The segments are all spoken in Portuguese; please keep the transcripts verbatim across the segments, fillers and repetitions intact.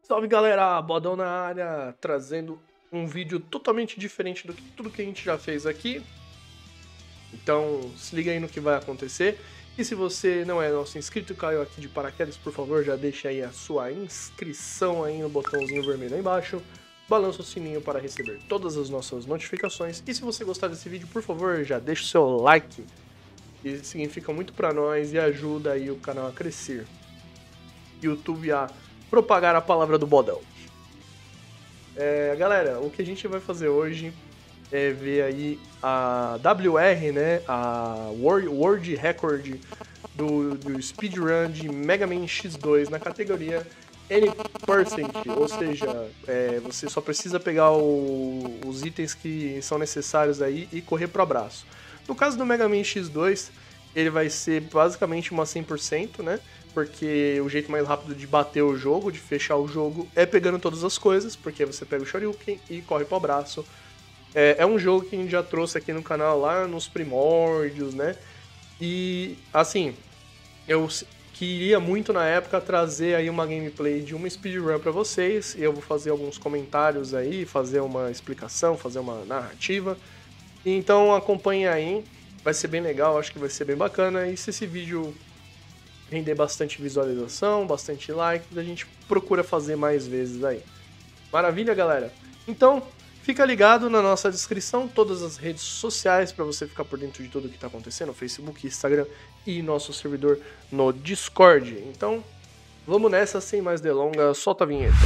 Salve galera, Bodão na área, trazendo um vídeo totalmente diferente do que tudo que a gente já fez aqui. Então se liga aí no que vai acontecer. E se você não é nosso inscrito e caiu aqui de paraquedas, por favor, já deixa aí a sua inscrição aí no botãozinho vermelho aí embaixo. Balança o sininho para receber todas as nossas notificações. E se você gostar desse vídeo, por favor, já deixa o seu like. Isso significa muito para nós e ajuda aí o canal a crescer. YouTube a propagar a palavra do Bodão. É, galera, o que a gente vai fazer hoje é ver aí a W R, né, a World, World Record do, do Speedrun de Mega Man X dois na categoria N percent, ou seja, é, você só precisa pegar o, os itens que são necessários aí e correr pro abraço. No caso do Mega Man X dois, ele vai ser basicamente uma cem por cento, né? Porque o jeito mais rápido de bater o jogo, de fechar o jogo, é pegando todas as coisas, porque você pega o Shoryuken e corre pro abraço. É, é um jogo que a gente já trouxe aqui no canal lá nos primórdios, né? E, assim, eu queria muito na época trazer aí uma gameplay de uma speedrun pra vocês, e eu vou fazer alguns comentários aí, fazer uma explicação, fazer uma narrativa. Então acompanhe aí, vai ser bem legal, acho que vai ser bem bacana, e se esse vídeo render bastante visualização, bastante likes, a gente procura fazer mais vezes aí. Maravilha, galera? Então, fica ligado na nossa descrição, todas as redes sociais para você ficar por dentro de tudo que está acontecendo, Facebook, Instagram e nosso servidor no Discord. Então, vamos nessa, sem mais delongas, solta a vinheta.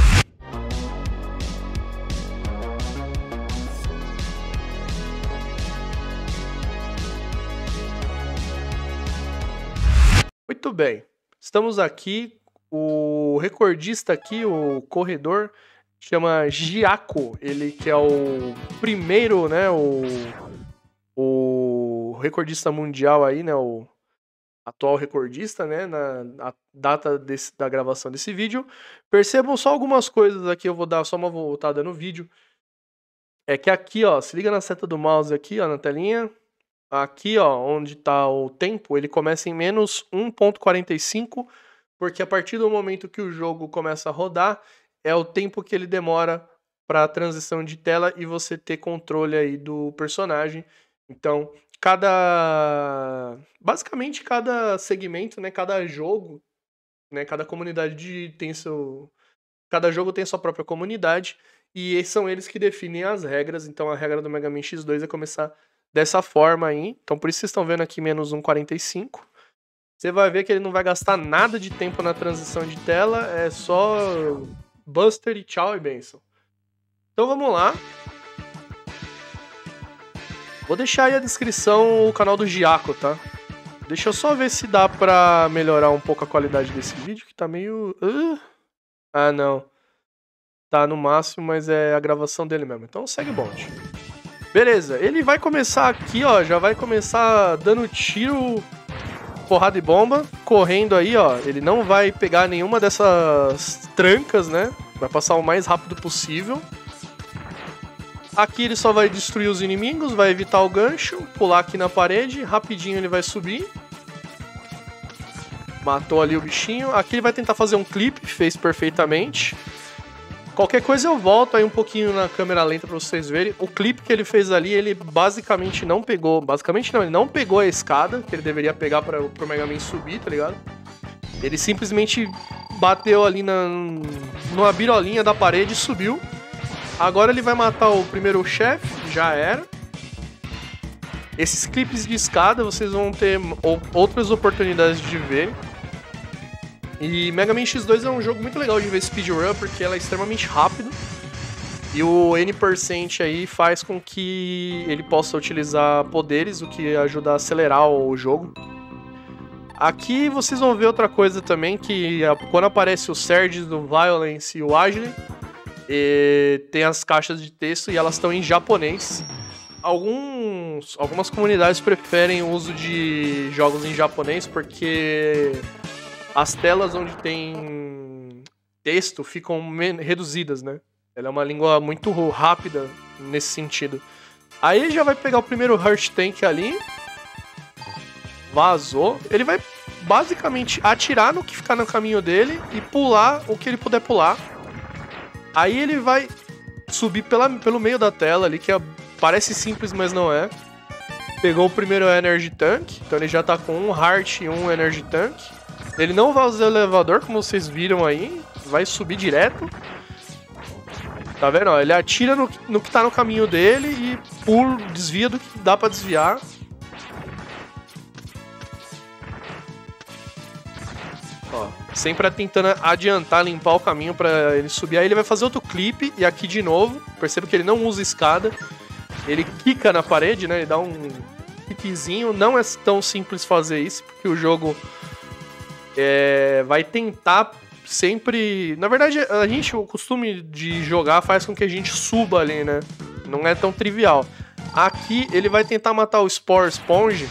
Muito bem, estamos aqui, o recordista aqui, o corredor, chama Giaco, ele que é o primeiro, né, o, o recordista mundial aí, né, o atual recordista, né, na, na data desse, da gravação desse vídeo. Percebam só algumas coisas aqui, eu vou dar só uma voltada no vídeo. É que aqui, ó, se liga na seta do mouse aqui, ó, na telinha. Aqui, ó, onde tá o tempo, ele começa em menos um ponto quarenta e cinco, porque a partir do momento que o jogo começa a rodar, é o tempo que ele demora para a transição de tela e você ter controle aí do personagem. Então, cada... basicamente, cada segmento, né, cada jogo, né, cada comunidade tem seu... Cada jogo tem sua própria comunidade, e são eles que definem as regras. Então, a regra do Mega Man X dois é começar dessa forma aí, então por isso vocês estão vendo aqui menos um ponto quarenta e cinco. Você vai ver que ele não vai gastar nada de tempo na transição de tela, é só Buster e tchau e benção. Então vamos lá. Vou deixar aí a descrição o canal do Giaco, tá? Deixa eu só ver se dá pra melhorar um pouco a qualidade desse vídeo, que tá meio... Uh... Ah, não. Tá no máximo, mas é a gravação dele mesmo. Então segue o bonde. Beleza, ele vai começar aqui, ó, já vai começar dando tiro, porrada e bomba, correndo aí, ó. Ele não vai pegar nenhuma dessas trancas, né? Vai passar o mais rápido possível. Aqui ele só vai destruir os inimigos, vai evitar o gancho, pular aqui na parede, rapidinho ele vai subir. Matou ali o bichinho. Aqui ele vai tentar fazer um clipe, fez perfeitamente. Qualquer coisa eu volto aí um pouquinho na câmera lenta pra vocês verem. O clipe que ele fez ali, ele basicamente não pegou... Basicamente não, ele não pegou a escada que ele deveria pegar pra, pro Mega Man subir, tá ligado? Ele simplesmente bateu ali na, numa birolinha da parede e subiu. Agora ele vai matar o primeiro chefe, já era. Esses clipes de escada vocês vão ter outras oportunidades de ver. E Mega Man X dois é um jogo muito legal de ver speedrun, porque ela é extremamente rápido. E o N percent aí faz com que ele possa utilizar poderes, o que ajuda a acelerar o jogo. Aqui vocês vão ver outra coisa também, que quando aparece o Surge, do Violence e o Agile, e tem as caixas de texto e elas estão em japonês. Alguns, algumas comunidades preferem o uso de jogos em japonês, porque as telas onde tem texto ficam reduzidas, né? Ela é uma língua muito rápida nesse sentido. Aí ele já vai pegar o primeiro Heart Tank ali. Vazou. Ele vai basicamente atirar no que ficar no caminho dele e pular o que ele puder pular. Aí ele vai subir pela, pelo meio da tela ali, que é, parece simples, mas não é. Pegou o primeiro Energy Tank, então ele já tá com um Heart e um Energy Tank. Ele não vai usar o elevador, como vocês viram aí, vai subir direto. Tá vendo? Ó, ele atira no, no que tá no caminho dele e pula, desvia do que dá pra desviar. Ó, sempre tentando adiantar, limpar o caminho pra ele subir. Aí ele vai fazer outro clipe, e aqui de novo, perceba que ele não usa escada. Ele quica na parede, né? Ele dá um clipezinho. Não é tão simples fazer isso, porque o jogo é, vai tentar sempre... Na verdade, a gente, o costume de jogar faz com que a gente suba ali, né? Não é tão trivial. Aqui ele vai tentar matar o Spore Sponge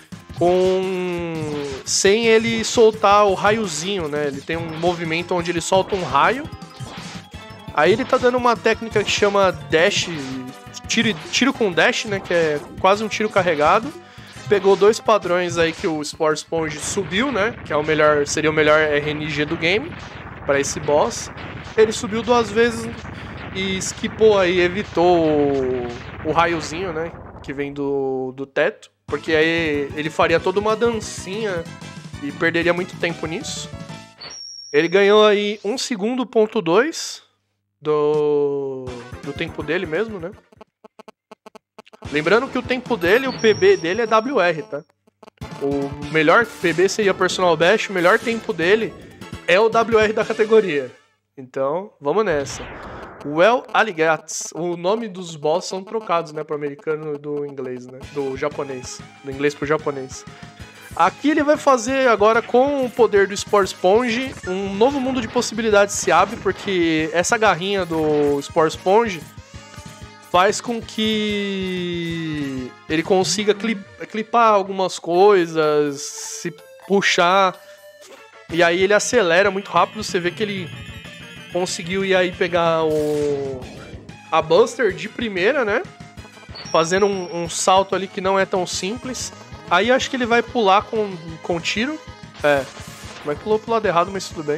com... sem ele soltar o raiozinho, né? Ele tem um movimento onde ele solta um raio. Aí ele tá dando uma técnica que chama dash, tiro, tiro com dash, né? Que é quase um tiro carregado. Pegou dois padrões aí que o Spore Sponge subiu, né? Que é o melhor, seria o melhor R N G do game para esse boss. Ele subiu duas vezes e skipou aí, evitou o, o raiozinho, né? Que vem do, do teto. Porque aí ele faria toda uma dancinha e perderia muito tempo nisso. Ele ganhou aí um segundo ponto dois do, do tempo dele mesmo, né? Lembrando que o tempo dele, o P B dele é W R, tá? O melhor P B seria Personal Best, o melhor tempo dele é o W R da categoria. Então, vamos nessa. Well Alligats. O nome dos boss são trocados, né, pro americano do inglês, né? Do japonês. Do inglês pro japonês. Aqui ele vai fazer agora, com o poder do Spore Sponge, um novo mundo de possibilidades se abre, porque essa garrinha do Spore Sponge faz com que ele consiga clipar algumas coisas, se puxar, e aí ele acelera muito rápido. Você vê que ele conseguiu ir aí pegar o, a Buster de primeira, né? Fazendo um, um salto ali que não é tão simples. Aí acho que ele vai pular com, com tiro. É, mas pulou pro lado errado, mas tudo bem.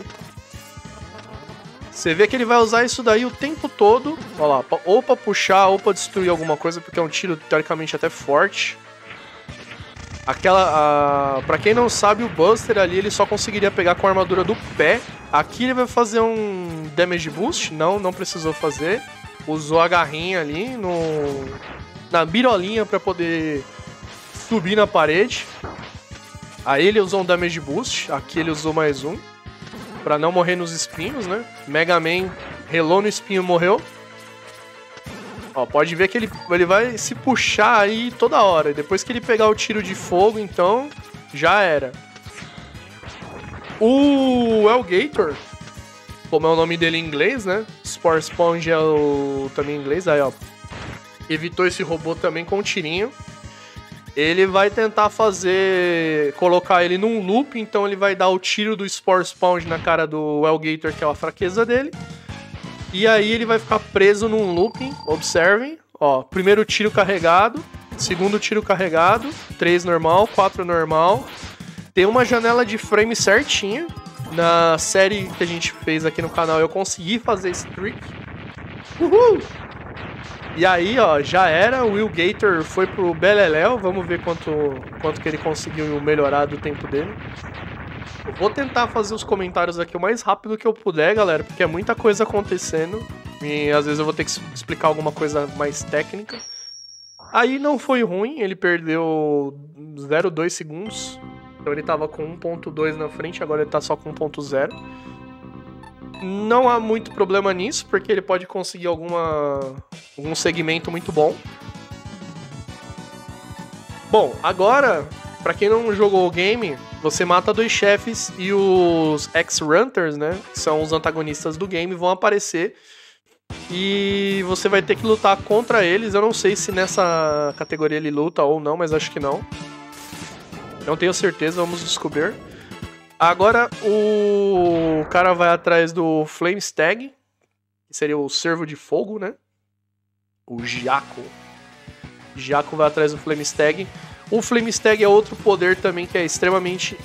Você vê que ele vai usar isso daí o tempo todo. Olha lá, ou pra puxar, ou pra destruir alguma coisa, porque é um tiro teoricamente até forte. Aquela, a... Pra quem não sabe, o Buster ali ele só conseguiria pegar com a armadura do pé. Aqui ele vai fazer um damage boost. Não, não precisou fazer. Usou a garrinha ali no... na birolinha pra poder subir na parede. Aí ele usou um damage boost. Aqui ele usou mais um, pra não morrer nos espinhos, né? Mega Man relou no espinho e morreu. Ó, pode ver que ele, ele vai se puxar aí toda hora. Depois que ele pegar o tiro de fogo, então, já era. O Alligator, como é o nome dele em inglês, né? Spore Sponge é o também em inglês. Aí, ó, evitou esse robô também com um tirinho. Ele vai tentar fazer... colocar ele num loop, então ele vai dar o tiro do Spore Sponge na cara do Alligator, que é a fraqueza dele. E aí ele vai ficar preso num looping, observem. Ó, primeiro tiro carregado, segundo tiro carregado, três normal, quatro normal. Tem uma janela de frame certinha. Na série que a gente fez aqui no canal eu consegui fazer esse trick. Uhul! E aí, ó, já era, o Will Gator foi pro Beleléu. Vamos ver quanto, quanto que ele conseguiu melhorar do tempo dele. Eu vou tentar fazer os comentários aqui o mais rápido que eu puder, galera, porque é muita coisa acontecendo. E às vezes eu vou ter que explicar alguma coisa mais técnica. Aí não foi ruim, ele perdeu zero vírgula dois segundos. Então ele tava com um ponto dois na frente, agora ele tá só com um ponto zero. Não há muito problema nisso, porque ele pode conseguir alguma, algum segmento muito bom. Bom, agora, pra quem não jogou o game, você mata dois chefes e os X-Runters, né, que são os antagonistas do game, vão aparecer. E você vai ter que lutar contra eles. Eu não sei se nessa categoria ele luta ou não, mas acho que não. Não tenho certeza, vamos descobrir. Agora o cara vai atrás do Flame Stag, que seria o servo de fogo, né? O Giaco. Giaco vai atrás do Flame Stag. O Flame Stag é outro poder também que é extremamente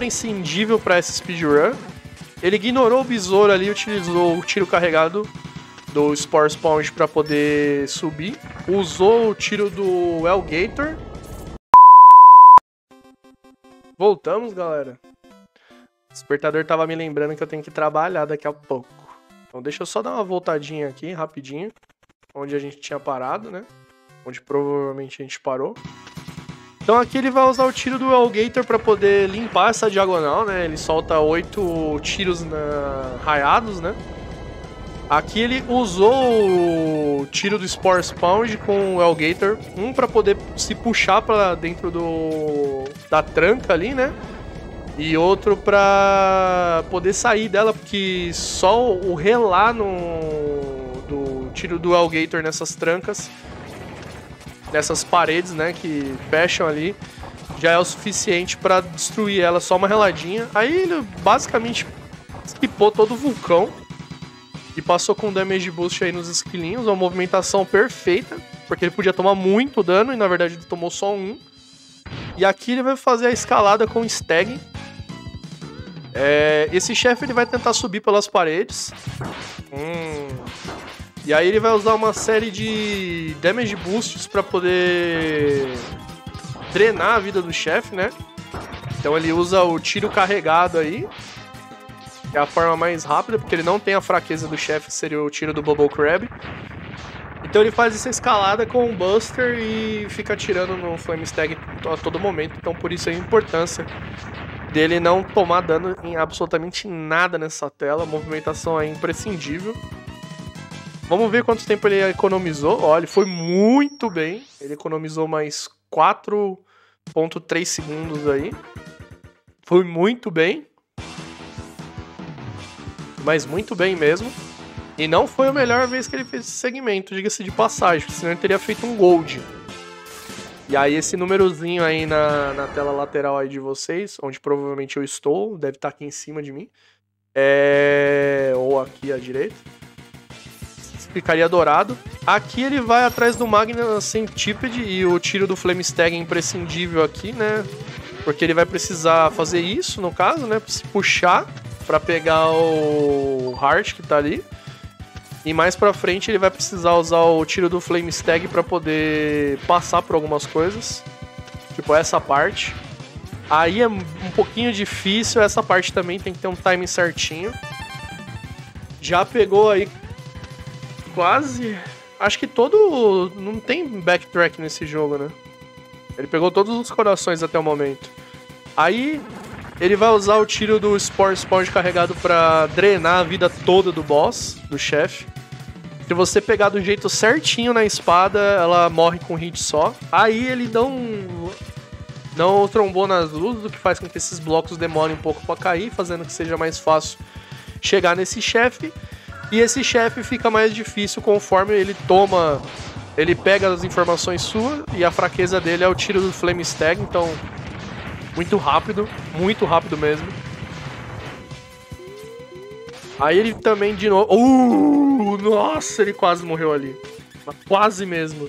imprescindível para essa speedrun. Ele ignorou o besouro ali e utilizou o tiro carregado do Spore Sponge pra poder subir. Usou o tiro do Alligator. Voltamos, galera. O despertador tava me lembrando que eu tenho que trabalhar daqui a pouco. Então deixa eu só dar uma voltadinha aqui, rapidinho. Onde a gente tinha parado, né? Onde provavelmente a gente parou. Então aqui ele vai usar o tiro do Alligator para poder limpar essa diagonal, né? Ele solta oito tiros na... raiados, né? Aqui ele usou o tiro do Spore Sponge com o Alligator. Um para poder se puxar para dentro do... da tranca ali, né? E outro para poder sair dela, porque só o relar no... do tiro do Alligator nessas trancas, nessas paredes, né, que fecham ali, já é o suficiente para destruir ela, só uma reladinha. Aí ele basicamente esquipou todo o vulcão e passou com damage boost aí nos esquilinhos, uma movimentação perfeita, porque ele podia tomar muito dano e na verdade ele tomou só um. E aqui ele vai fazer a escalada com o Stag. É, esse chefe ele vai tentar subir pelas paredes. Hum... E aí ele vai usar uma série de damage boosts para poder drenar a vida do chefe, né? Então ele usa o tiro carregado aí, que é a forma mais rápida, porque ele não tem a fraqueza do chefe, que seria o tiro do Bubble Crab. Então ele faz essa escalada com o Buster e fica atirando no Flame Stag a todo momento. Então por isso a importância dele não tomar dano em absolutamente nada nessa tela. A movimentação é imprescindível. Vamos ver quanto tempo ele economizou. Olha, ele foi muito bem. Ele economizou mais quatro ponto três segundos aí. Foi muito bem. Mas muito bem mesmo. E não foi a melhor vez que ele fez esse segmento, diga-se de passagem, senão ele teria feito um Gold. E aí esse númerozinho aí na, na tela lateral aí de vocês, onde provavelmente eu estou, deve estar aqui em cima de mim. É... Ou aqui à direita. Ficaria dourado. Aqui ele vai atrás do Magna Centipede e o tiro do Flame Stag é imprescindível aqui, né? Porque ele vai precisar fazer isso, no caso, né? Se puxar pra pegar o Heart que tá ali. E mais pra frente ele vai precisar usar o tiro do Flame Stag pra poder passar por algumas coisas. Tipo essa parte. Aí é um pouquinho difícil, essa parte também tem que ter um timing certinho. Já pegou aí quase... Acho que todo... Não tem backtrack nesse jogo, né? Ele pegou todos os corações até o momento. Aí, ele vai usar o tiro do Spore Sponge carregado pra drenar a vida toda do boss, do chefe. Se você pegar do jeito certinho na espada, ela morre com um hit só. Aí ele não... Não trombou nas luzes, o que faz com que esses blocos demorem um pouco pra cair, fazendo que seja mais fácil chegar nesse chefe. E esse chefe fica mais difícil conforme ele toma... Ele pega as informações suas e a fraqueza dele é o tiro do Flame Stag, então... Muito rápido, muito rápido mesmo. Aí ele também de novo... Uh, nossa, ele quase morreu ali. Quase mesmo.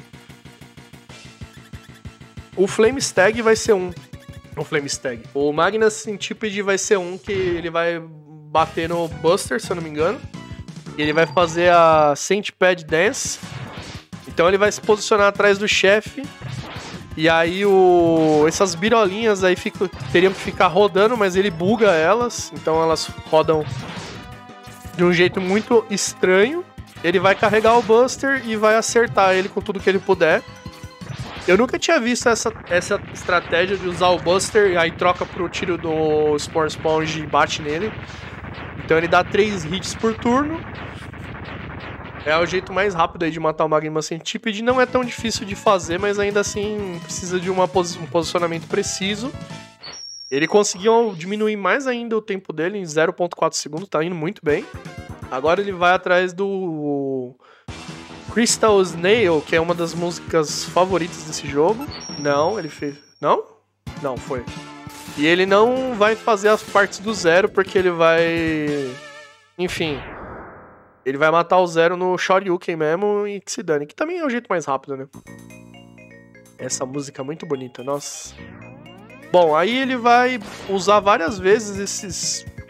O Flame Stag vai ser um... O Flame Stag. O Magna Centipede vai ser um que ele vai bater no Buster, se eu não me engano. E ele vai fazer a Centipede Dance. Então ele vai se posicionar atrás do chefe. E aí o... essas birolinhas aí fico... teriam que ficar rodando, mas ele buga elas. Então elas rodam de um jeito muito estranho. Ele vai carregar o Buster e vai acertar ele com tudo que ele puder. Eu nunca tinha visto essa, essa estratégia de usar o Buster e aí troca pro tiro do Spore Sponge e bate nele. Então ele dá três hits por turno. É o jeito mais rápido aí de matar o Magma Centipede. Não é tão difícil de fazer, mas ainda assim precisa de uma posi- um posicionamento preciso. Ele conseguiu diminuir mais ainda o tempo dele em zero ponto quatro segundos, tá indo muito bem. Agora ele vai atrás do Crystal Snail, que é uma das músicas favoritas desse jogo. Não, ele fez... Não? Não, foi. E ele não vai fazer as partes do Zero, porque ele vai... Enfim... Ele vai matar o Zero no Shoryuken mesmo e que se dane. Que também é o jeito mais rápido, né? Essa música é muito bonita, nossa. Bom, aí ele vai usar várias vezes esses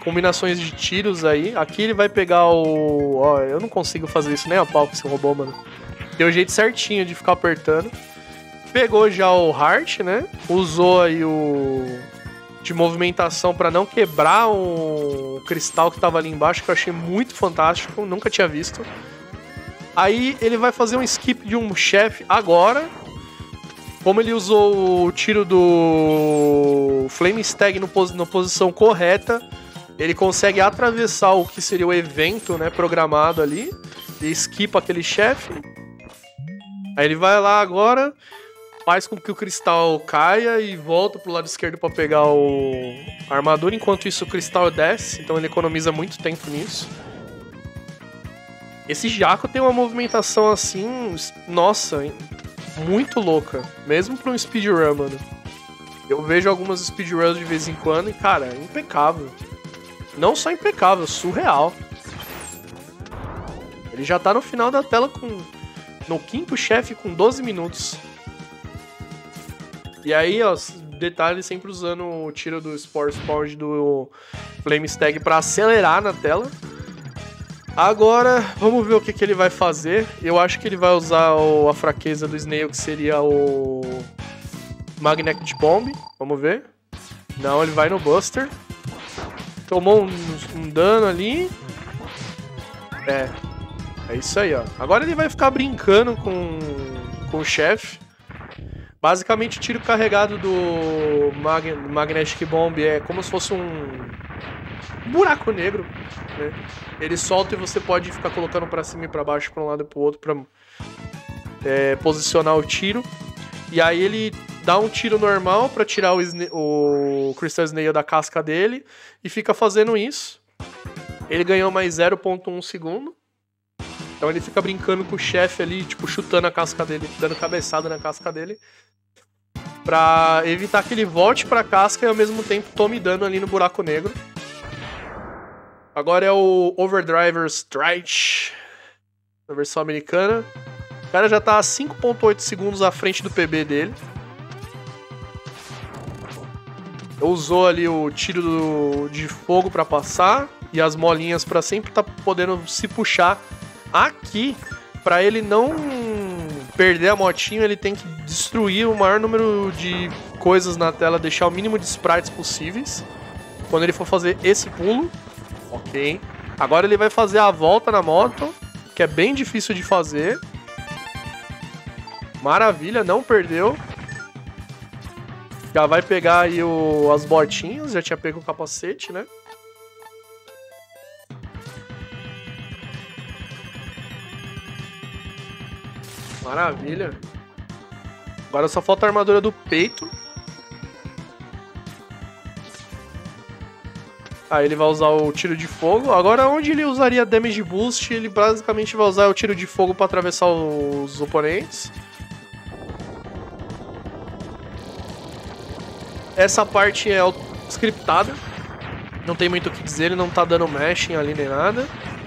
combinações de tiros aí. Aqui ele vai pegar o... Ó, eu não consigo fazer isso nem a pau com esse robô, mano. Deu o jeito certinho de ficar apertando. Pegou já o Heart, né? Usou aí o... de movimentação pra não quebrar o cristal que tava ali embaixo, que eu achei muito fantástico. Nunca tinha visto. Aí ele vai fazer um skip de um chefe agora. Como ele usou o tiro do Flame Stag no pos- na posição correta, ele consegue atravessar o que seria o evento, né, programado ali. E esquipa aquele chefe. Aí ele vai lá agora, faz com que o cristal caia e volta pro lado esquerdo para pegar o... a armadura. Enquanto isso o cristal desce, então ele economiza muito tempo nisso. Esse Jaco tem uma movimentação assim, nossa, muito louca. Mesmo pra um speedrun, mano. Eu vejo algumas speedruns de vez em quando e, cara, é impecável. Não só impecável, surreal. Ele já tá no final da tela com... no quinto chefe com doze minutos. E aí, ó, detalhe, sempre usando o tiro do Spore Spawn do Flame Stag pra acelerar na tela. Agora, vamos ver o que, que ele vai fazer. Eu acho que ele vai usar o, a fraqueza do Snail, que seria o Magnetic Bomb. Vamos ver. Não, ele vai no Buster. Tomou um, um dano ali. É. É isso aí, ó. Agora ele vai ficar brincando com, com o chefe. Basicamente, o tiro carregado do Mag Magnetic Bomb é como se fosse um buraco negro, né? Ele solta e você pode ficar colocando pra cima e pra baixo, pra um lado e pro outro, pra é, posicionar o tiro. E aí ele dá um tiro normal pra tirar o, o Crystal Snail da casca dele e fica fazendo isso. Ele ganhou mais zero ponto um segundo. Então ele fica brincando com o chefe ali, tipo, chutando a casca dele, dando cabeçada na casca dele, pra evitar que ele volte pra casca e ao mesmo tempo tome dano ali no buraco negro. Agora é o Overdriver Strike, na versão americana. O cara já tá a cinco ponto oito segundos à frente do P B dele. Usou ali o tiro do, de fogo pra passar e as molinhas pra sempre tá podendo se puxar. Aqui, pra ele não perder a motinha, ele tem que destruir o maior número de coisas na tela, deixar o mínimo de sprites possíveis. Quando ele for fazer esse pulo, ok. Agora ele vai fazer a volta na moto, que é bem difícil de fazer. Maravilha, não perdeu. Já vai pegar aí o, as botinhas, já tinha pego o capacete, né? Maravilha. Agora só falta a armadura do peito. Aí ele vai usar o tiro de fogo. Agora onde ele usaria damage boost, ele basicamente vai usar o tiro de fogo para atravessar os oponentes. Essa parte é scriptada. Não tem muito o que dizer, ele não tá dando mashing ali nem nada.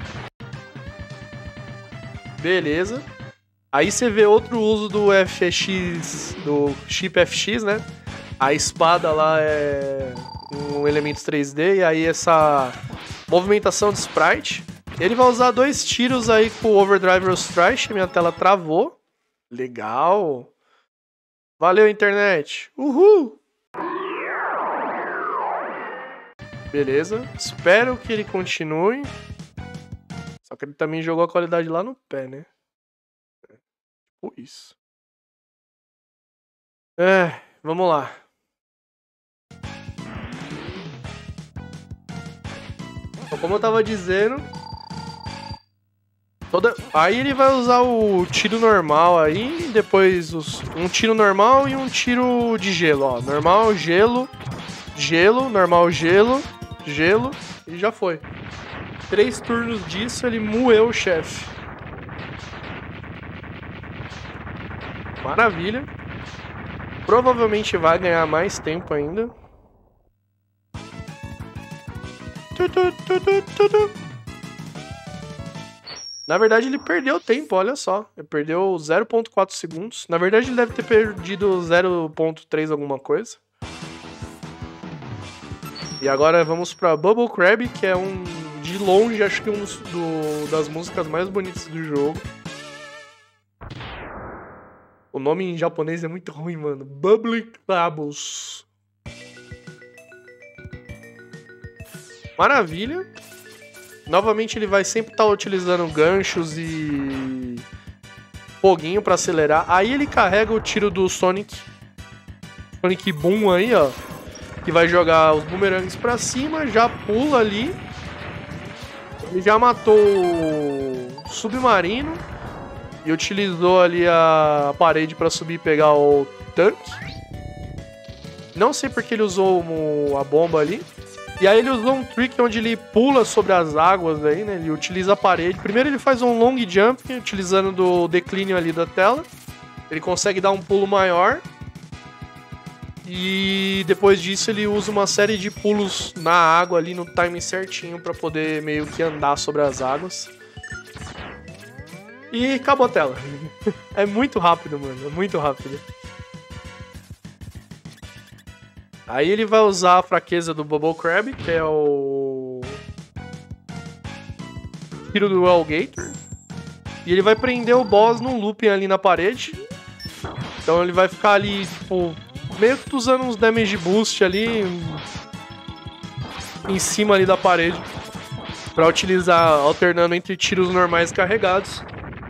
Beleza. Aí você vê outro uso do F X, do chip F X, né? A espada lá é um elemento três D e aí essa movimentação de sprite. Ele vai usar dois tiros aí com o Overdrive Strike, minha tela travou. Legal. Valeu, internet. Uhul. Beleza. Espero que ele continue. Só que ele também jogou a qualidade lá no pé, né? Tipo isso. É, vamos lá. Então, como eu tava dizendo... Toda... Aí ele vai usar o tiro normal aí, depois os... um tiro normal e um tiro de gelo, ó. Normal, gelo, gelo, normal, gelo, gelo e já foi. Três turnos disso, ele moeu o chefe. Maravilha. Provavelmente vai ganhar mais tempo ainda. Na verdade, ele perdeu tempo, olha só. Ele perdeu zero ponto quatro segundos. Na verdade, ele deve ter perdido zero ponto três alguma coisa. E agora vamos pra Bubble Crab, que é um, de longe, acho que um dos, do, das músicas mais bonitas do jogo. O nome em japonês é muito ruim, mano. Bubble Bubbles. Maravilha. Novamente ele vai sempre estar tá utilizando ganchos e foguinho pra acelerar. Aí ele carrega o tiro do Sonic. Sonic Boom aí, ó. Que vai jogar os bumerangues pra cima, já pula ali. Ele já matou o submarino. E utilizou ali a parede pra subir e pegar o tanque. Não sei porque ele usou a bomba ali. E aí ele usou um trick onde ele pula sobre as águas aí, né? Ele utiliza a parede. Primeiro ele faz um long jump, utilizando do declínio ali da tela. Ele consegue dar um pulo maior. E depois disso ele usa uma série de pulos na água ali no timing certinho pra poder meio que andar sobre as águas. E acabou a tela. É muito rápido, mano. É muito rápido. Aí ele vai usar a fraqueza do Bubble Crab, que é o tiro do Alligator. E ele vai prender o boss num looping ali na parede. Então ele vai ficar ali, tipo, meio que usando uns damage boost ali em cima ali da parede. Pra utilizar, alternando entre tiros normais carregados.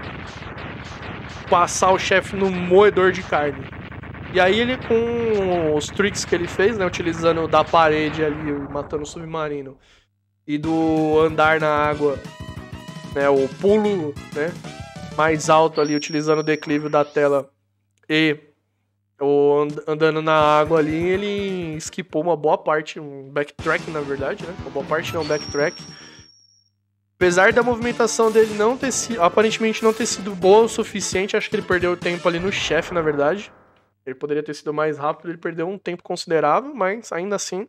Passar o chefe no moedor de carne. E aí ele, com os tricks que ele fez, né, utilizando da parede ali, matando o submarino, e do andar na água, né, o pulo, né, mais alto ali, utilizando o declive da tela e o and andando na água ali, ele esquipou uma boa parte, um backtrack na verdade, né, uma boa parte não, um backtrack. Apesar da movimentação dele não ter sido, aparentemente não ter sido boa o suficiente, acho que ele perdeu tempo ali no chefe, na verdade. Ele poderia ter sido mais rápido, ele perdeu um tempo considerável, mas ainda assim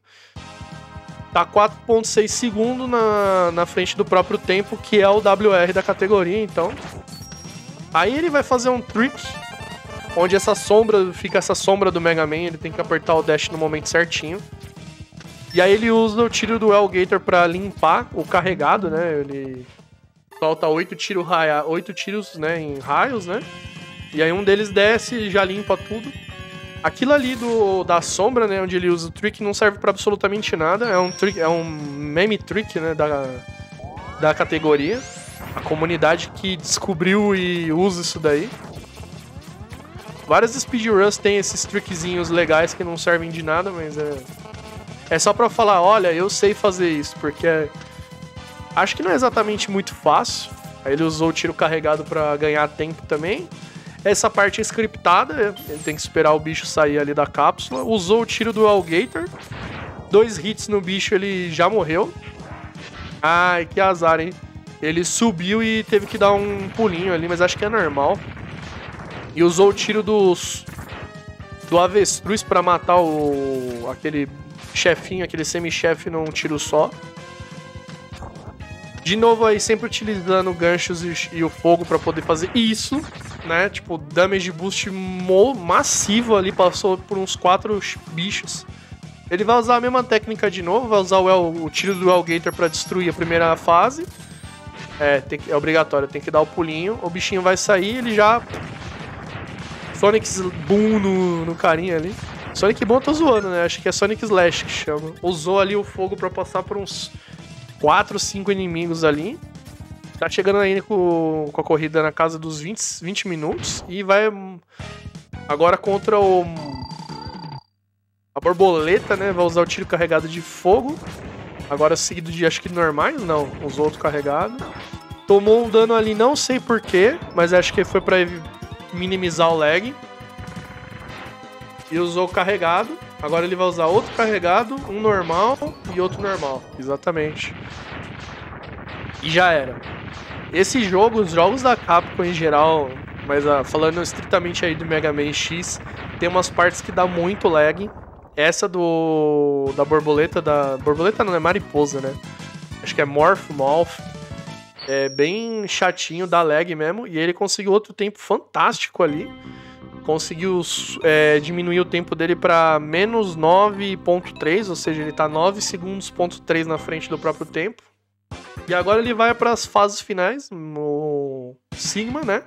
tá quatro ponto seis segundos na, na frente do próprio tempo, que é o W R da categoria, então. Aí ele vai fazer um trick, onde essa sombra, fica essa sombra do Mega Man, ele tem que apertar o dash no momento certinho. E aí ele usa o tiro do Alligator pra limpar o carregado, né? Ele solta oito tiros, raia... oito tiros, né, em raios, né? E aí um deles desce e já limpa tudo. Aquilo ali do, da sombra, né, onde ele usa o trick, não serve pra absolutamente nada. É um, trick, é um meme trick, né, da, da categoria. A comunidade que descobriu e usa isso daí. Várias speedruns têm esses trickzinhos legais que não servem de nada, mas é... É só pra falar, olha, eu sei fazer isso, porque é... acho que não é exatamente muito fácil. Aí ele usou o tiro carregado pra ganhar tempo também. Essa parte é scriptada, ele tem que esperar o bicho sair ali da cápsula. Usou o tiro do Alligator. Dois hits no bicho, ele já morreu. Ai, que azar, hein? Ele subiu e teve que dar um pulinho ali, mas acho que é normal. E usou o tiro dos... do avestruz pra matar o... aquele... chefinho, aquele semi-chefe num tiro só. De novo aí, sempre utilizando ganchos e, e o fogo pra poder fazer isso, né? Tipo, damage boost massivo ali, passou por uns quatro bichos. Ele vai usar a mesma técnica de novo, vai usar o, El, o tiro do Alligator pra destruir a primeira fase. É, tem que, é obrigatório, tem que dar o pulinho. O bichinho vai sair, ele já... Sonic Boom no, no carinha ali. Sonic Boom eu tô zoando, né? Acho que é Sonic Slash que chama. Usou ali o fogo pra passar por uns quatro, cinco inimigos ali. Tá chegando aí com, com a corrida na casa dos vinte, vinte minutos. E vai agora contra o... a borboleta, né? Vai usar o tiro carregado de fogo. Agora seguido de, acho que normais. Não, usou outro carregado. Tomou um dano ali, não sei porquê. Mas acho que foi pra minimizar o lag. E usou o carregado. Agora ele vai usar outro carregado, um normal e outro normal. Exatamente. E já era. Esse jogo, os jogos da Capcom em geral, mas ah, falando estritamente aí do Mega Man X, tem umas partes que dá muito lag. Essa do... da borboleta, da... borboleta não, é mariposa, né? Acho que é Morph Mouth. É bem chatinho, dá lag mesmo. E ele conseguiu outro tempo fantástico ali. conseguiu é, diminuir o tempo dele para menos nove ponto três, ou seja, ele tá nove segundos ponto três na frente do próprio tempo. E agora ele vai para as fases finais, no Sigma, né?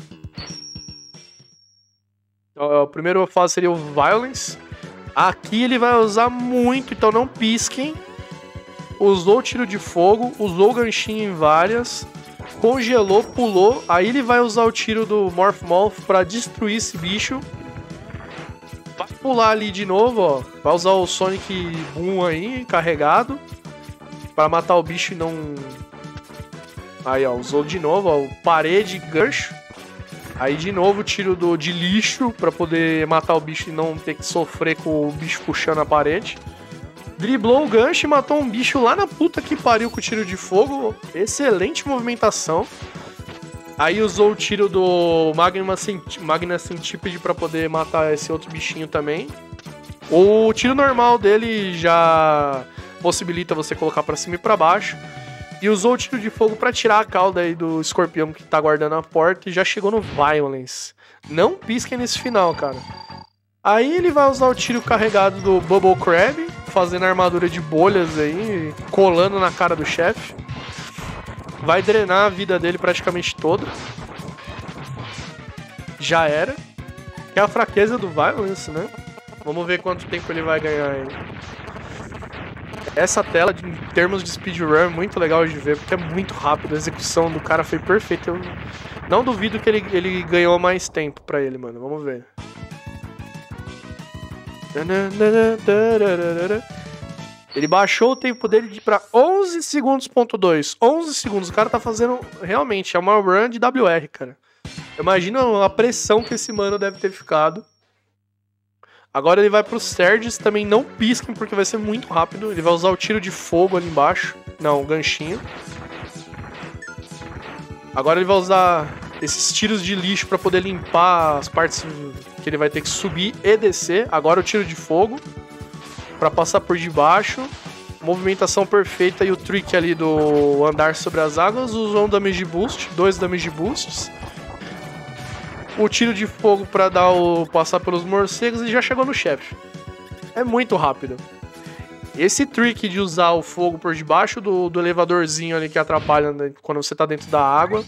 A primeira fase seria o Violence. Aqui ele vai usar muito, então não pisquem. Usou tiro de fogo, usou o ganchinho em várias, congelou, pulou. Aí ele vai usar o tiro do Morph Moth para destruir esse bicho. Vai pular ali de novo, ó. Vai usar o Sonic Boom aí, carregado, para matar o bicho e não... Aí, ó, usou de novo, ó, parede, gancho. Aí de novo o tiro do, de lixo para poder matar o bicho e não ter que sofrer com o bicho puxando a parede. Driblou o gancho e matou um bicho lá na puta que pariu com o tiro de fogo. Excelente movimentação. Aí usou o tiro do Magma, Cent Magna Centipede pra poder matar esse outro bichinho também. O tiro normal dele já possibilita você colocar pra cima e pra baixo. E usou o tiro de fogo pra tirar a cauda aí do escorpião que tá guardando a porta. E já chegou no Violence. Não pisquem nesse final, cara. Aí ele vai usar o tiro carregado do Bubble Crab, fazendo armadura de bolhas aí, colando na cara do chefe. Vai drenar a vida dele praticamente toda. Já era. Que é a fraqueza do Violence, né? Vamos ver quanto tempo ele vai ganhar aí. Essa tela, em termos de speedrun, é muito legal de ver, porque é muito rápido. A execução do cara foi perfeita. Eu não duvido que ele, ele ganhou mais tempo pra ele, mano. Vamos ver. Ele baixou o tempo dele para onze segundos ponto dois. onze segundos. O cara tá fazendo... Realmente, é uma run de W R, cara. Imagina a pressão que esse mano deve ter ficado. Agora ele vai pro Surges. Também não pisquem, porque vai ser muito rápido. Ele vai usar o tiro de fogo ali embaixo. Não, o ganchinho. Agora ele vai usar esses tiros de lixo para poder limpar as partes que ele vai ter que subir e descer. Agora o tiro de fogo para passar por debaixo. Movimentação perfeita e o trick ali do andar sobre as águas. Usou um damage boost, dois damage boosts. O tiro de fogo para dar o passar pelos morcegos e já chegou no chefe. É muito rápido. Esse trick de usar o fogo por debaixo do, do elevadorzinho ali que atrapalha, né, quando você tá dentro da água.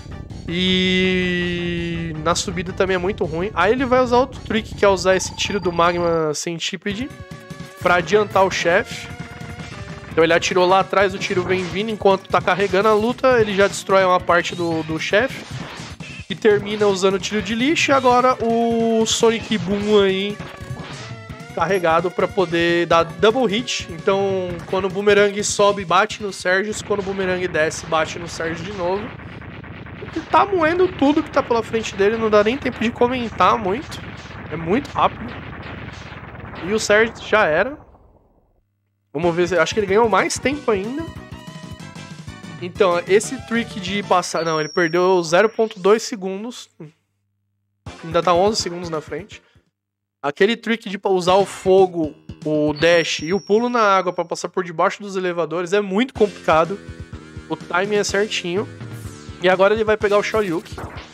E na subida também é muito ruim. Aí ele vai usar outro trick, que é usar esse tiro do Magma Centipede pra adiantar o chefe. Então ele atirou lá atrás, o tiro vem vindo. Enquanto tá carregando a luta, ele já destrói uma parte do, do chefe. E termina usando o tiro de lixo. E agora o Sonic Boom aí carregado pra poder dar double hit. Então quando o Boomerang sobe, bate no Surges. Quando o Boomerang desce, bate no Surges de novo. Ele tá moendo tudo que tá pela frente dele. Não dá nem tempo de comentar muito. É muito rápido. E o Surges já era. Vamos ver, acho que ele ganhou mais tempo ainda. Então, esse trick de passar... Não, ele perdeu zero ponto dois segundos. Ainda tá onze segundos na frente. Aquele trick de usar o fogo, o dash e o pulo na água pra passar por debaixo dos elevadores é muito complicado. O timing é certinho. E agora ele vai pegar o Shoryuken.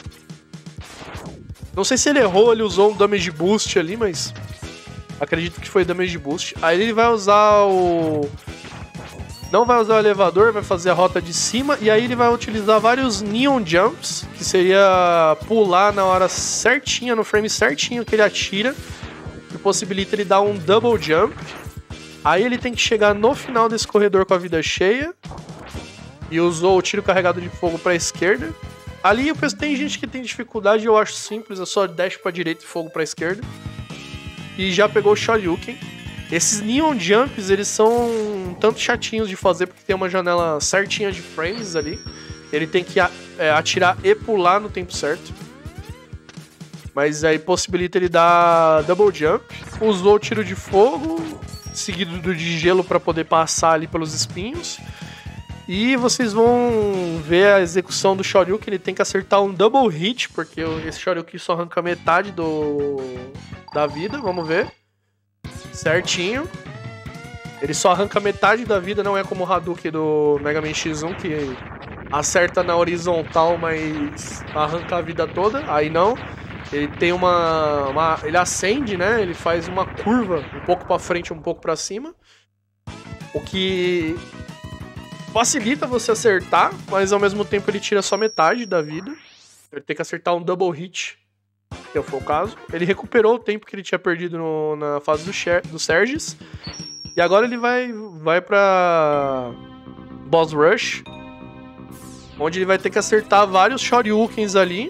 Não sei se ele errou, ele usou um damage boost ali, mas... acredito que foi damage boost. Aí ele vai usar o... Não vai usar o elevador, vai fazer a rota de cima. E aí ele vai utilizar vários Neon Jumps, que seria pular na hora certinha, no frame certinho que ele atira, que possibilita ele dar um double jump. Aí ele tem que chegar no final desse corredor com a vida cheia. E usou o tiro carregado de fogo para a esquerda. Ali eu penso, tem gente que tem dificuldade, eu acho simples, é só dash para direita e fogo para a esquerda. E já pegou o Shoryuken. Esses Neon Jumps, eles são um tanto chatinhos de fazer, porque tem uma janela certinha de frames ali. Ele tem que é, atirar e pular no tempo certo. Mas aí possibilita ele dar double jump. Usou o tiro de fogo, seguido do de gelo para poder passar ali pelos espinhos. E vocês vão ver a execução do Shoryuken. Ele tem que acertar um double hit, porque esse Shoryuken só arranca metade do... da vida. Vamos ver. Certinho. Ele só arranca metade da vida, não é como o Hadouken do Mega Man X um, que acerta na horizontal, mas arranca a vida toda. Aí não. ele tem uma, uma... Ele acende, né? Ele faz uma curva um pouco pra frente, um pouco pra cima. O que facilita você acertar, mas ao mesmo tempo ele tira só metade da vida. Ele tem que acertar um double hit, que foi o caso. Ele recuperou o tempo que ele tinha perdido no, na fase do, Cher, do Serges. E agora ele vai, vai pra Boss Rush, onde ele vai ter que acertar vários Shoryukens ali.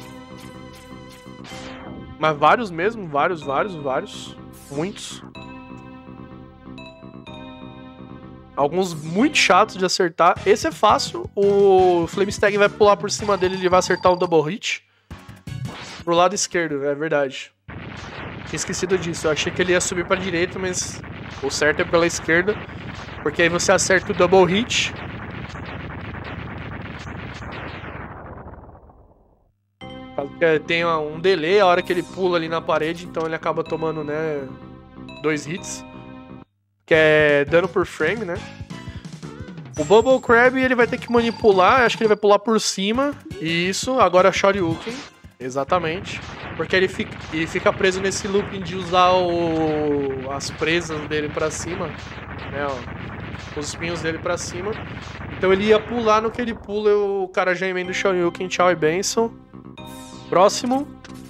Mas vários mesmo, vários, vários, vários. Muitos. Alguns muito chatos de acertar. Esse é fácil. O Flamestag vai pular por cima dele e ele vai acertar um double hit. Pro lado esquerdo, é verdade. Tinha esquecido disso. Eu achei que ele ia subir pra direita, mas o certo é pela esquerda. Porque aí você acerta o double hit. Tem um delay a hora que ele pula ali na parede, então ele acaba tomando, né, dois hits. Que é dano por frame, né? O Bubble Crab ele vai ter que manipular, acho que ele vai pular por cima. Isso, agora Shoryuken. Exatamente. Porque ele fica, ele fica preso nesse looping de usar o, as presas dele pra cima, né, ó, os espinhos dele pra cima. Então ele ia pular, no que ele pula, o cara já emenda o Shoryuken, tchau e benção. Próximo.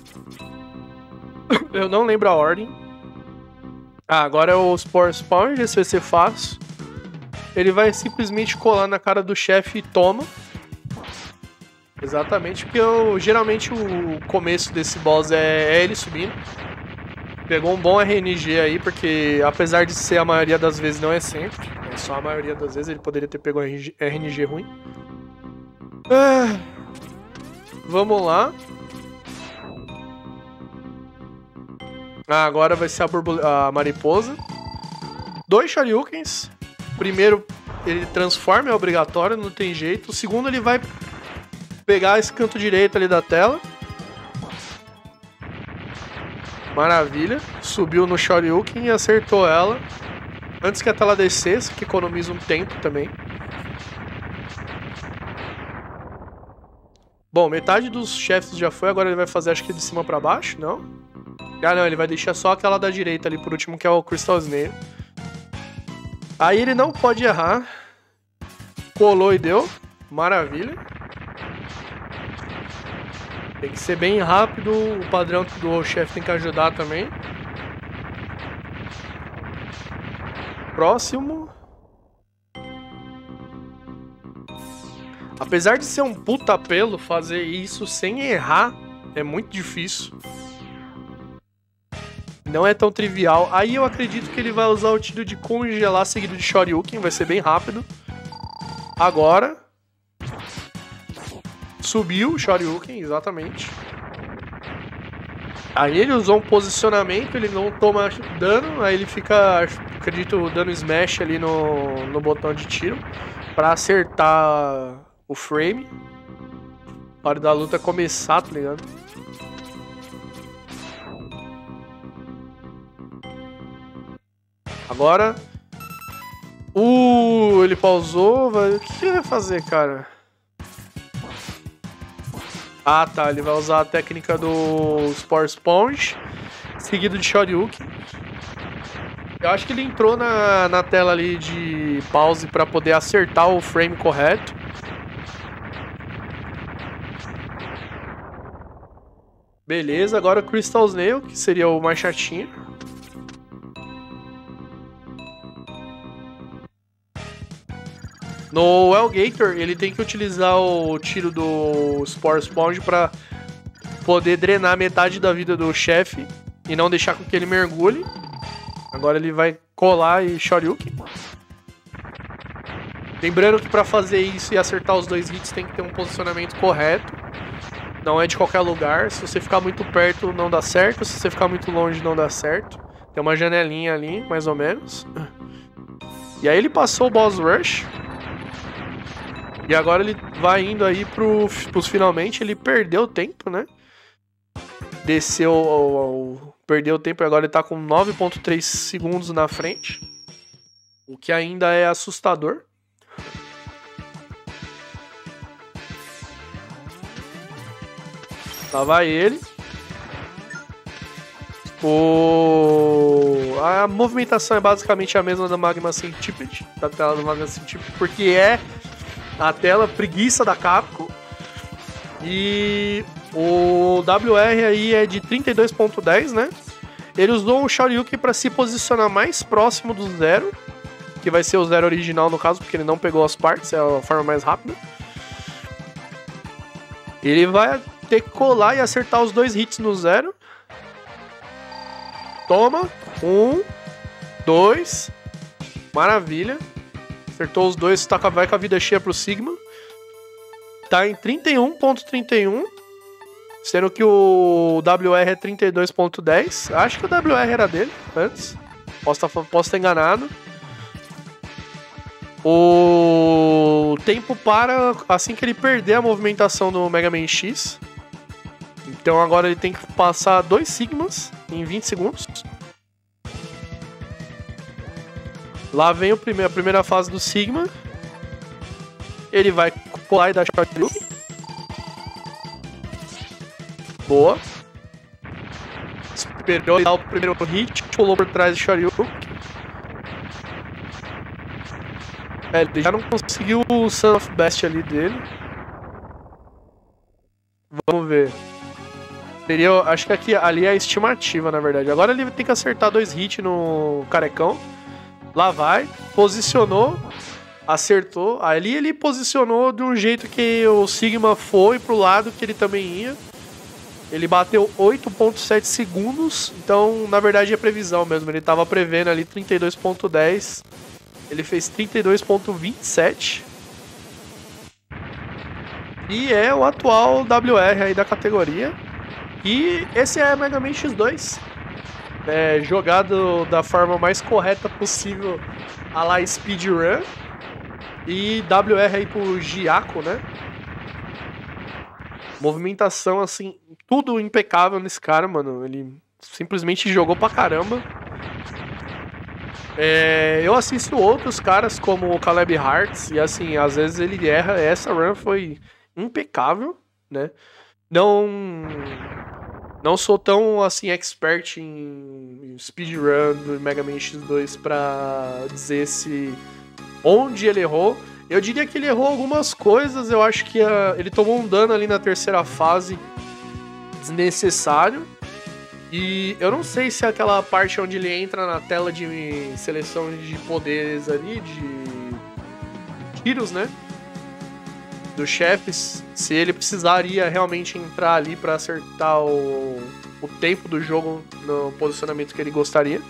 Eu não lembro a ordem. Ah, agora é o Spore Sponge, esse vai ser fácil. Ele vai simplesmente colar na cara do chefe e toma. Exatamente, porque eu, geralmente o começo desse boss é, é ele subindo. Pegou um bom R N G aí, porque apesar de ser a maioria das vezes, não é sempre. É só a maioria das vezes, ele poderia ter pego R N G ruim. Ah, vamos lá. Ah, agora vai ser a, burbule... a mariposa. Dois Shoryukens. Primeiro, ele transforma, é obrigatório, não tem jeito. O segundo, ele vai pegar esse canto direito ali da tela. Maravilha. Subiu no Shoryuken e acertou ela. Antes que a tela descesse, que economiza um tempo também. Bom, metade dos chefes já foi. Agora ele vai fazer, acho que de cima pra baixo, não? Ah, não, ele vai deixar só aquela da direita ali por último, que é o Crystal Snail. Aí ele não pode errar. Colou e deu. Maravilha. Tem que ser bem rápido. O padrão do chefe tem que ajudar também. Próximo. Apesar de ser um puta apelo, fazer isso sem errar é muito difícil. Não é tão trivial. Aí eu acredito que ele vai usar o tiro de congelar seguido de Shoryuken. Vai ser bem rápido. Agora. Subiu o Shoryuken, exatamente. Aí ele usou um posicionamento, ele não toma dano. Aí ele fica, acredito, dando smash ali no, no botão de tiro. Pra acertar o frame. Na hora da luta começar, tá ligado? Agora, uh, ele pausou, vai... o que ele vai fazer, cara? Ah, tá, ele vai usar a técnica do Spore Sponge, seguido de Shoryuken. Eu acho que ele entrou na, na tela ali de pause para poder acertar o frame correto. Beleza, agora o Crystal Snail, que seria o mais chatinho. No Alligator, ele tem que utilizar o tiro do Spore Sponge para poder drenar metade da vida do chefe e não deixar com que ele mergulhe. Agora ele vai colar e Shoryuken. Lembrando que para fazer isso e acertar os dois hits tem que ter um posicionamento correto. Não é de qualquer lugar. Se você ficar muito perto não dá certo, se você ficar muito longe não dá certo. Tem uma janelinha ali, mais ou menos. E aí ele passou o Boss Rush. E agora ele vai indo aí pro, pros finalmente. Ele perdeu tempo, né? Desceu, ao, ao, perdeu tempo e agora ele tá com nove ponto três segundos na frente. O que ainda é assustador. Lá vai ele. O... A movimentação é basicamente a mesma da Magma Centipede, da tela do Magma Centipede, porque é a tela preguiça da Capcom. E o W R aí é de trinta e dois ponto dez, né? Ele usou o Shoryuken para se posicionar mais próximo do Zero, que vai ser o Zero original no caso, porque ele não pegou as partes, é a forma mais rápida. Ele vai ter que colar e acertar os dois hits no Zero. Toma. Um. Dois. Maravilha. Acertou os dois, tá, vai com a vida cheia pro Sigma. Tá em trinta e um ponto trinta e um. Sendo que o W R é trinta e dois ponto dez. Acho que o W R era dele antes. Posso estar posso estar enganado. O tempo para assim que ele perder a movimentação do Mega Man X. Então agora ele tem que passar dois Sigmas em vinte segundos. Lá vem o prime- a primeira fase do Sigma. Ele vai colar e dar Shoryuken. Boa. Esperou ele dar o primeiro hit, pulou por trás do Shoryuken. É, ele já não conseguiu o Son of Best ali dele. Vamos ver. Seria, acho que aqui, ali é a estimativa, na verdade. Agora ele tem que acertar dois hits no carecão. Lá vai. Posicionou. Acertou. Ali ele posicionou de um jeito que o Sigma foi pro lado que ele também ia. Ele bateu oito ponto sete segundos. Então, na verdade, é previsão mesmo. Ele tava prevendo ali trinta e dois ponto dez. Ele fez trinta e dois ponto vinte e sete. E é o atual W R aí da categoria. E esse é Mega Man X dois. É, jogado da forma mais correta possível, a la speedrun. E W R aí pro Giaco, né? Movimentação, assim, tudo impecável nesse cara, mano. Ele simplesmente jogou pra caramba. É, eu assisto outros caras como o Caleb Hearts e assim, às vezes ele erra. Essa run foi impecável, né? Não não sou tão assim expert em speedrun do Mega Man X dois pra dizer se onde ele errou. Eu diria que ele errou algumas coisas. Eu acho que a, ele tomou um dano ali na terceira fase desnecessário. E eu não sei se é aquela parte onde ele entra na tela de seleção de poderes ali, de tiros, né? Dos chefes, se ele precisaria realmente entrar ali para acertar o, o tempo do jogo no posicionamento que ele gostaria.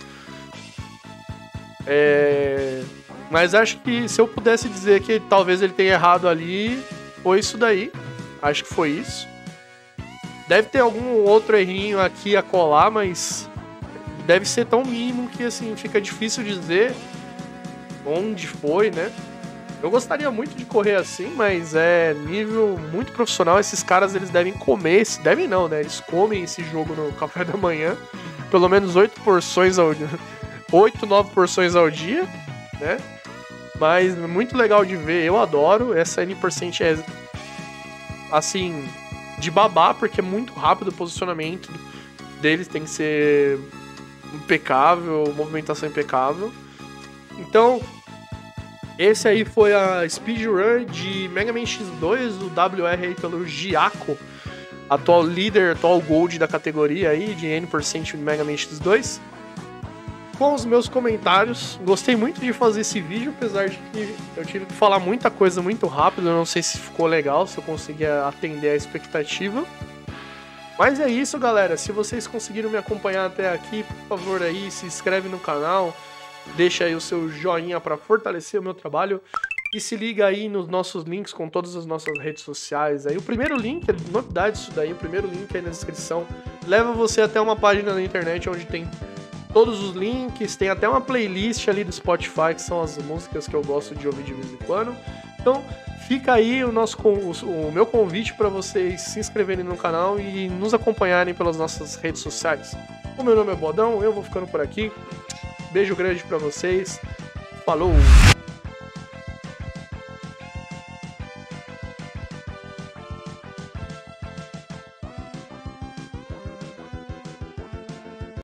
É... Mas acho que se eu pudesse dizer que talvez ele tenha errado ali, foi isso daí. Acho que foi isso. Deve ter algum outro errinho aqui a colar, mas deve ser tão mínimo que assim fica difícil dizer onde foi, né? Eu gostaria muito de correr assim, mas é nível muito profissional. Esses caras, eles devem comer, devem não, né? Eles comem esse jogo no café da manhã, pelo menos oito porções ao dia, oito, nove porções ao dia, né? Mas muito legal de ver, eu adoro. Essa N percent é assim de babar, porque é muito rápido o posicionamento deles, tem que ser impecável, movimentação impecável. Então, esse aí foi a speedrun de Mega Man X dois, o W R aí pelo Giaco, atual líder, atual gold da categoria aí, de N percent de Mega Man X dois. Com os meus comentários, gostei muito de fazer esse vídeo, apesar de que eu tive que falar muita coisa muito rápido, eu não sei se ficou legal, se eu consegui atender a expectativa. Mas é isso, galera, se vocês conseguiram me acompanhar até aqui, por favor aí, se inscreve no canal, deixa aí o seu joinha para fortalecer o meu trabalho e se liga aí nos nossos links com todas as nossas redes sociais. Aí o primeiro link, novidade isso daí, o primeiro link aí na descrição, leva você até uma página na internet onde tem todos os links, tem até uma playlist ali do Spotify, que são as músicas que eu gosto de ouvir de vez em quando. Então, fica aí o, nosso, o meu convite para vocês se inscreverem no canal e nos acompanharem pelas nossas redes sociais. O meu nome é Bodão, eu vou ficando por aqui. Beijo grande para vocês. Falou!